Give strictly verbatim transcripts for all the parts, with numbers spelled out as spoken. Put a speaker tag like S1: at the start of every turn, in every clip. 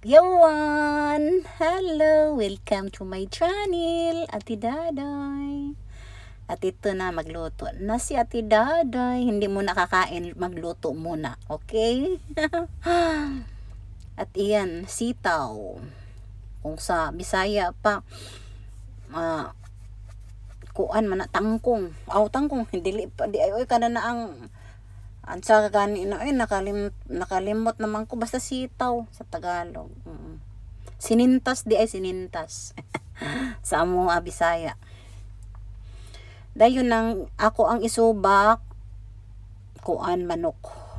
S1: Yawan! Hello! Welcome to my channel, Ate Daday. At ito na, magluto na si Ate Daday. Hindi mo nakakain, magluto muna. Okay? At iyan, sitaw. Kung sa Bisaya pa, uh, kuan man na tangkong. Aw, tangkong. Hindi pa, di ay, ka na na ang ansa gani na ay nakalim nakalimot naman ko basta sitaw sa Tagalog. Mm. Sinintas di ay sinintas. Sa amo nga Bisaya. Dayon nang ako ang isubak kuan manok.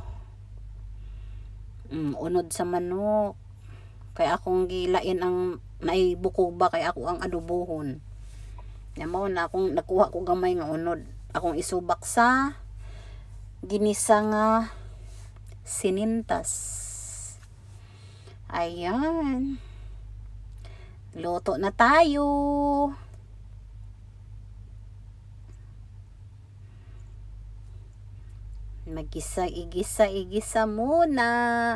S1: Mm, unod sa manok. Kay akong gilain ang naibuko ba kay ako ang adobohon. Yamaw na akong nakuha ko gamay nga unod. Akong isubak sa ginisa nga sinintas. Ayan. Luto na tayo. Magisa, igisa, igisa muna.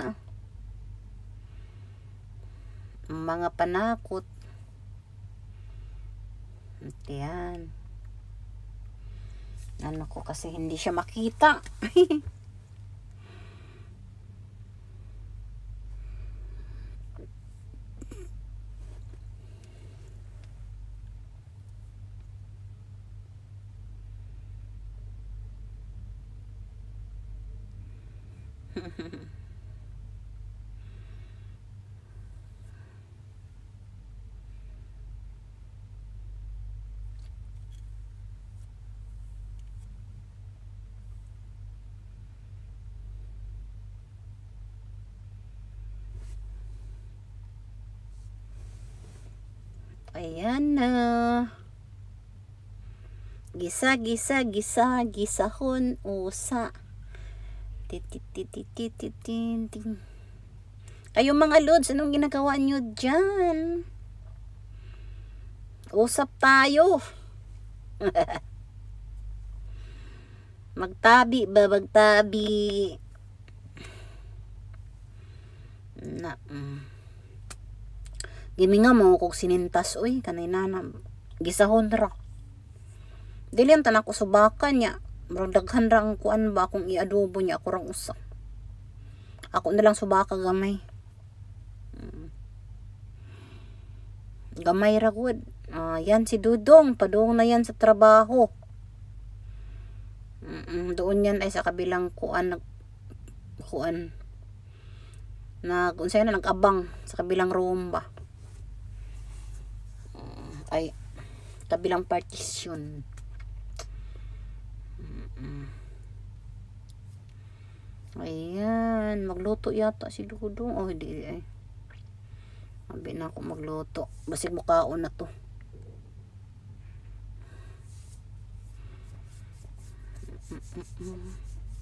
S1: Mga panakot. Ayan. Ano ko kasi hindi siya makita. Ayan na. Gisa, gisa, gisa, gisahon, usa. Tititititititin. Kayo mga lods, anong ginagawa nyo dyan? Usap tayo. Magtabi ba? Magtabi. Na, mm. Gimi nga mo kog sinintas oy kanay na gisahon ra. Dili ang tanak ko subakan niya. Murag daghan ra ang kuan ba akong iadobo niya ako rang usa. Ako na lang subaka gamay. Hmm. Gamay ra gud. Ah, yan si Dudong, padung na yan sa trabaho. Mm, doon yan ay sa kabilang kuan kuan na kung saan na nag-abang sa kabilang room ba. Ay kabilang partition. Mm-mm. Ayan, magluto yata si Dudong. Oh, hindi ay. Sabi na ako magluto. Basig mukhaon na to. Mm-mm.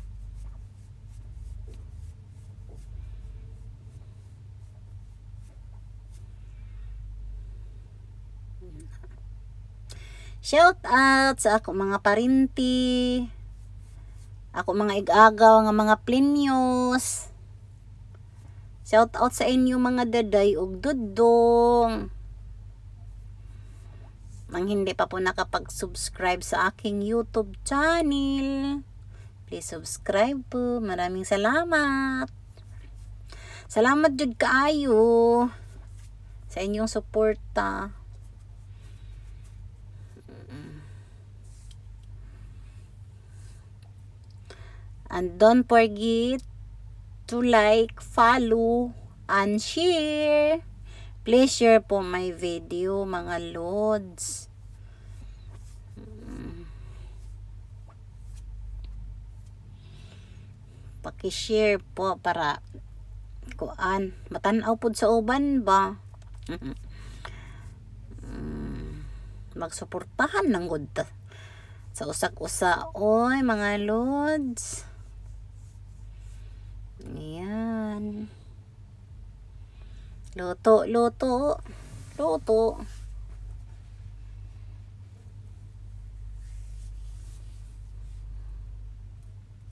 S1: Shout out sa ako mga parinti. Ako mga igagaw nga mga plinyos. Shout out sa inyo mga daday ug dudong. Mang hindi pa po nakapag-subscribe sa aking YouTube channel. Please subscribe po. Maraming salamat. Salamat jud kaayo sa inyong suporta. And don't forget to like, follow, and share. Please share po my video, mga lods. Paki-share po para kuan matanaw pod sa uban ba. Magsuportahan ng gud sa usak-usa oy mga lods. Ayan. Luto, luto. Luto.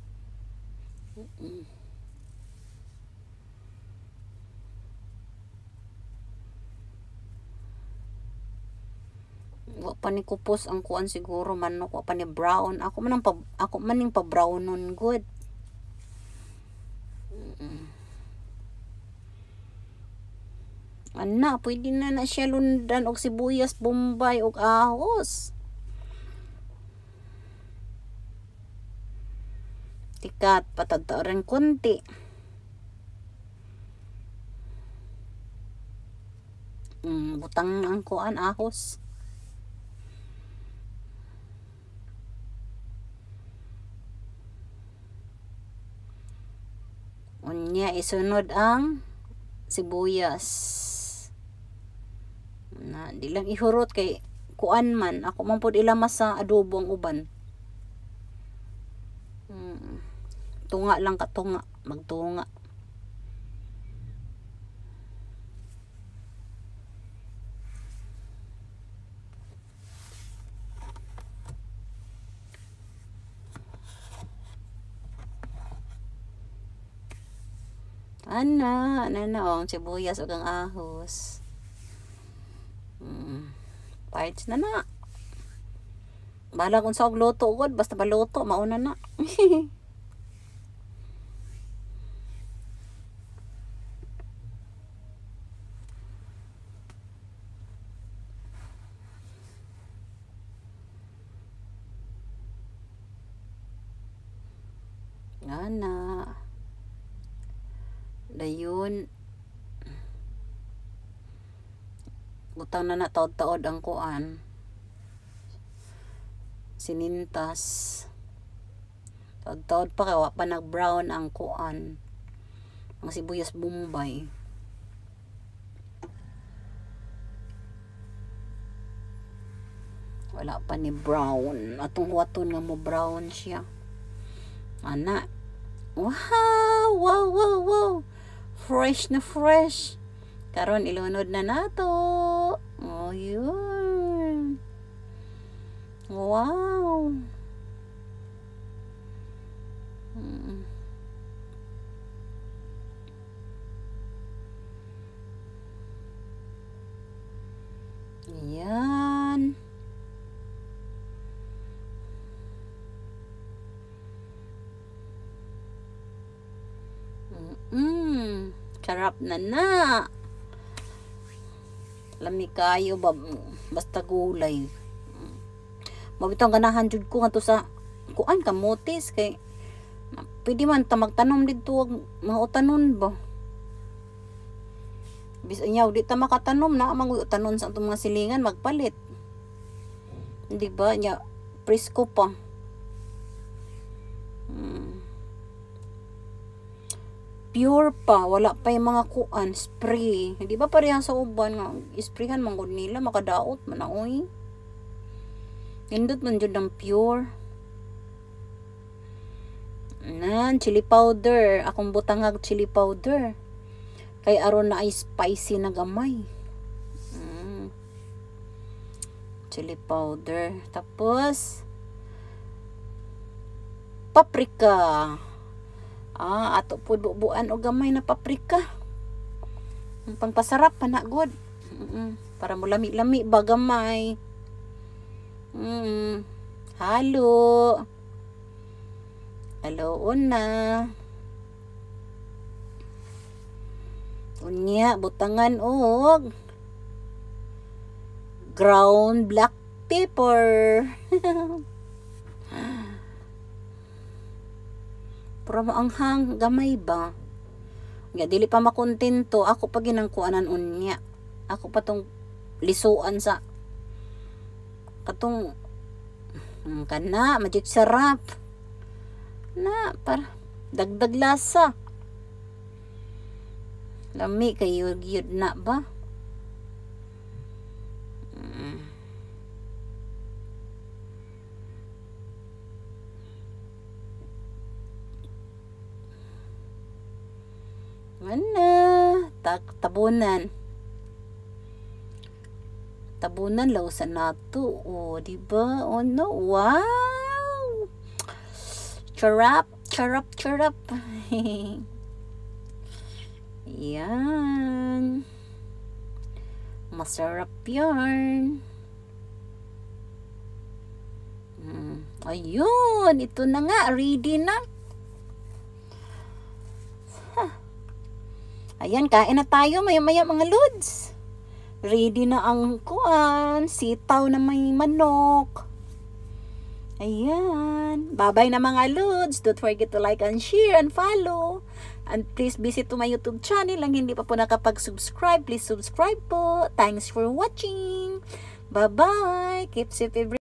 S1: Mm-mm. pa ni kupos ang kuan siguro manok, wa pa ni brown. Ako man ang pa, ako man ning pa brown nun good. Mm. Ana, pwede na na siya lundan og sibuyas, bombay og ahos. Tikat patadto rin kunti. Mm, butang ang kuan ahos. Unya isunod ang sibuyas. Na di lang ihurot kay kuan man ako man pud ilamas sa adobo ang uban. Mm. Tunga lang ka tunga, magtunga. Ana, ana na ang sibuyas ug ang ahos. Mm. Parts na na. Bala kung sa og luto ugod, basta baluto mauna na. Ana. Dayon butang na na taod-taod ang kuan. Sinintas. Taod-taod pa kay wa pa nag-brown ang kuan. Ang sibuyas bombay. Wala pa ni brown. Atong waton nga mo brown siya. Ana. Wow, wow, wow, wow. Fresh na fresh. Karon ilunod na nato. Oh, yun. Wow. Mm. Yan. Mm, sarap na na. Lami kayo ba basta gulay. Mabitong ganahan jud ko ngadto sa kuan kamotes kay pwede man ta magtanom didto og mga utanon ba. Bisan yaw di ta makatanom na mang utanon sa atong mga silingan magpalit. Di ba nya presko pa. Hmm. Pure pa, wala pa yung mga kuan, spray. Hindi ba parehang sa uban nga, isprayhan man gud nila, makadaot man na, oy. Hindot man jud ang pure. Nan, chili powder. Akong butangag chili powder. Kay aron na ay spicy na gamay. Mm. Chili powder. Tapos, paprika. Ah, ato po bubuan o gamay na paprika. Ang pangpasarap pa na good. Mm-mm. Para mo lami-lami ba gamay. Mm. Halo. Halo una. Unya butangan og ground black pepper. Pero maanghang gamay ba? Nga dili pa makontento ako pa ginangkuanan unya. Ako pa tong lisuan sa katong hmm, kana magic sarap. Na para dagdag lasa. Lami kayo gyud na ba? Mm. Ano? Tak tabunan. Tabunan lausan nato. Oh, di ba? Oh no. Wow. Charap, charap, charap. Yan. Masarap yan. Ayun, ito na nga, ready na. Huh. Ayan, kain na tayo maya-maya mga lods. Ready na ang kuan, sitaw na may manok. Ayan. Bye-bye na mga lods. Don't forget to like and share and follow. And please visit to my YouTube channel. Ang hindi pa po nakapag-subscribe, please subscribe po. Thanks for watching. Bye-bye. Keep safe everyone.